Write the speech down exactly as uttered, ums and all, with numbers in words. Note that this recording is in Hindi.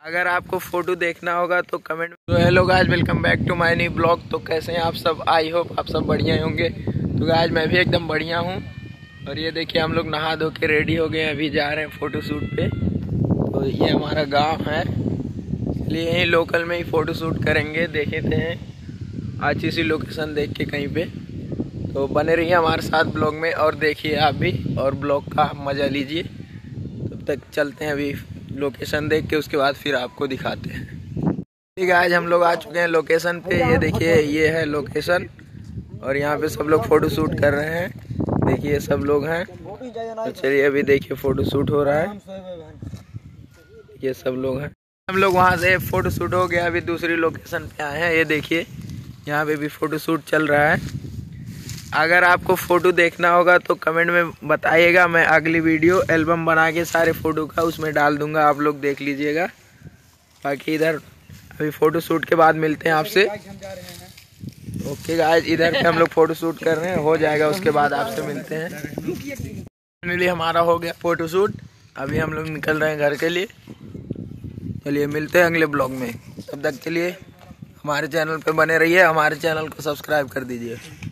अगर आपको फोटो देखना होगा तो कमेंट। तो hello guys, welcome back to my new blog. तो कैसे हैं आप सब? आई होप आप सब बढ़िया होंगे। तो गाइस मैं भी एकदम बढ़िया हूँ। और ये देखिए हम लोग नहा धो के रेडी हो गए हैं, अभी जा रहे हैं फोटो शूट पे। तो ये हमारा गांव है, इसलिए यहीं लोकल में ही फोटो शूट करेंगे। देखे थे अच्छी सी लोकेशन देख के कहीं पे। तो बने रहिए हमारे साथ ब्लॉग में और देखिए आप भी, और ब्लॉग का मज़ा लीजिए। तब तक चलते हैं, अभी लोकेशन देख के उसके बाद फिर आपको दिखाते हैं। ठीक है, आज हम लोग आ चुके हैं लोकेशन पे। ये देखिए ये है लोकेशन, और यहाँ पे सब लोग फोटो शूट कर रहे हैं। देखिए सब लोग हैं। तो चलिए अभी देखिए फोटो शूट हो रहा है। ये सब लोग हैं। हम लोग वहाँ से फोटो शूट हो गया, अभी दूसरी लोकेशन पे आए हैं। ये देखिए यहाँ पे भी फोटो शूट चल रहा है। अगर आपको फ़ोटो देखना होगा तो कमेंट में बताइएगा, मैं अगली वीडियो एल्बम बना के सारे फ़ोटो का उसमें डाल दूंगा, आप लोग देख लीजिएगा। बाकी इधर अभी फ़ोटो शूट के बाद मिलते हैं आपसे। ओके गाइस, इधर पे हम लोग फ़ोटो शूट कर रहे हैं, हो जाएगा उसके बाद आपसे मिलते हैं। फाइनली हमारा हो गया फ़ोटो शूट, अभी हम लोग निकल रहे हैं घर के लिए। चलिए मिलते हैं अगले ब्लॉग में, तब तक के लिए हमारे चैनल पर बने रहिए, हमारे चैनल को सब्सक्राइब कर दीजिए।